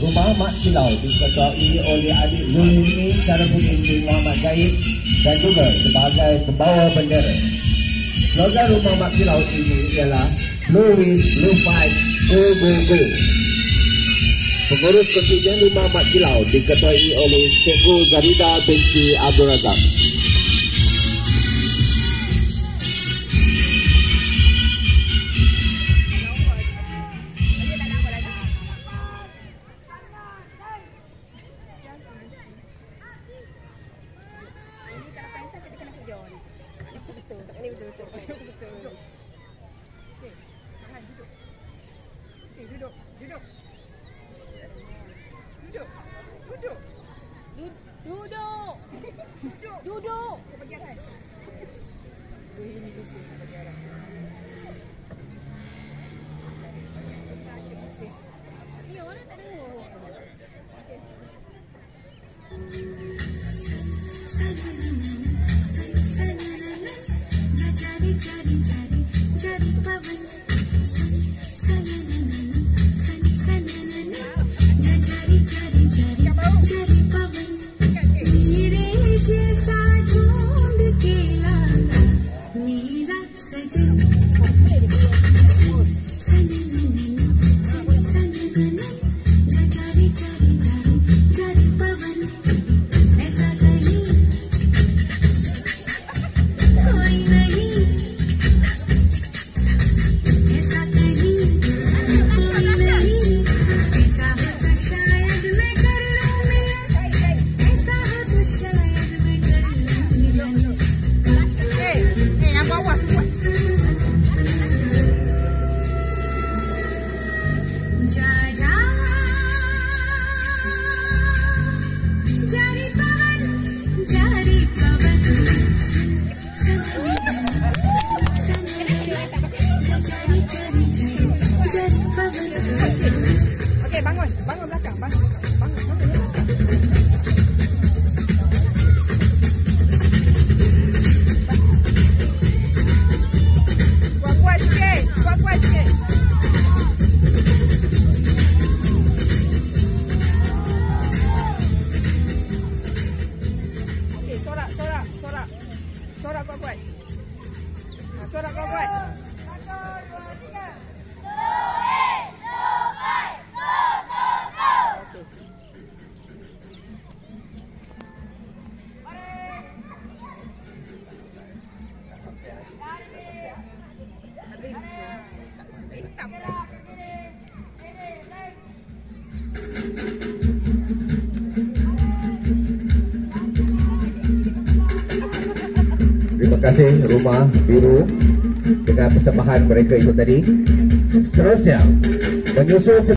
Rumah Mak Kilau diketuai oleh adik Zulmi Syarafuddin bin Muhammad Zahid dan juga sebagai pembawa bendera. Slogan Rumah Mak Kilau ini ialah Blue Win, Blue Fight, Go Go Go. Pengurus Presiden Rumah Mak Kilau diketuai oleh Cikgu Zarida binti Abdul Razak. Duduk. Ni orang tak dengar. Jadi pawan. Bangun belakang, bangun. Kuat sikit. Okey, sorak kuat. Sorak kuat. 1, 2, 3. Terima kasih Rumah Biru dengan persembahan mereka itu tadi. Seterusnya menyusul